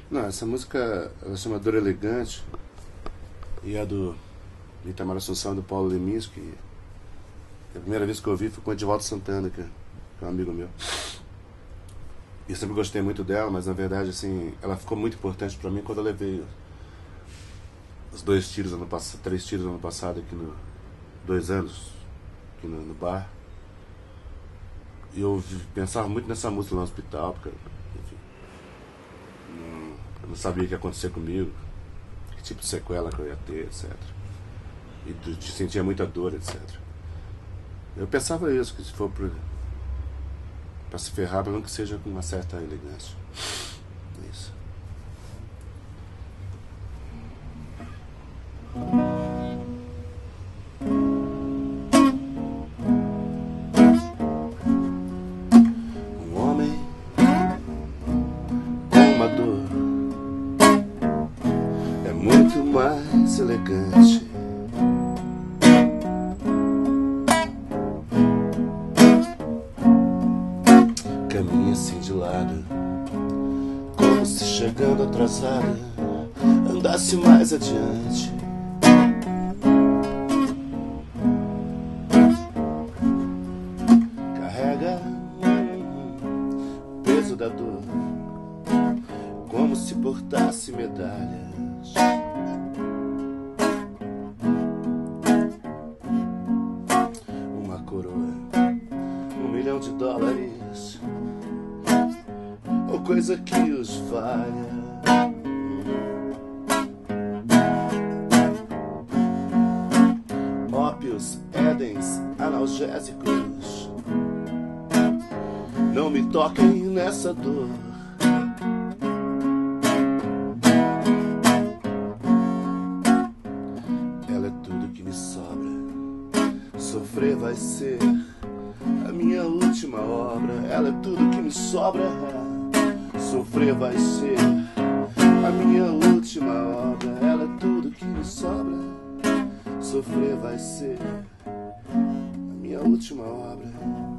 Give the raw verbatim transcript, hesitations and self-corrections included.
Não, essa música ela chama Dor Elegante e é do Itamar Assunção e do Paulo Leminski. A primeira vez que eu ouvi foi com o Edivaldo Santana, que é um amigo meu. E eu sempre gostei muito dela, mas na verdade assim, ela ficou muito importante pra mim quando eu levei os dois tiros ano passado, três tiros ano passado aqui no dois anos aqui no, no bar. E eu pensava muito nessa música lá no hospital, porque enfim, não, eu não sabia o que ia acontecer comigo, que tipo de sequela que eu ia ter, etcétera. E de, de sentia muita dor, etcétera. Eu pensava isso, que se for pra, pra se ferrar, pelo menos que seja com uma certa elegância. Isso. Um homem com uma dor é muito mais elegante. Caminha assim de lado, como se chegando atrasada andasse mais adiante. Carrega o peso da dor, como se portasse medalhas. Uma coroa, um milhão de dólares, ou coisa que os valha. Ópios, édens, analgésicos, não me toquem nessa dor. Ela é tudo que me sobra. Sofrer vai ser a minha última obra. Ela é tudo que me sobra. Sofrer vai ser a minha última obra. Ela é tudo que me sobra. Sofrer vai ser a minha última obra.